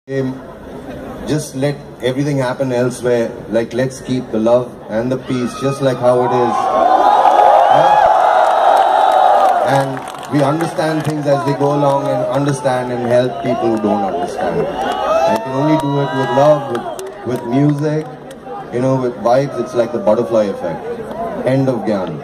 Just let everything happen elsewhere. Like, let's keep the love and the peace just like how it is. And we understand things as we go along and understand and help people who don't understand. I can only do it with love, with music, you know, with vibes. It's like the butterfly effect. End of Gyan.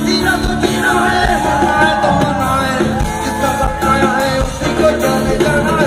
जीना है, तो मनाए, जिसका सपना है उसी को जाने जाना।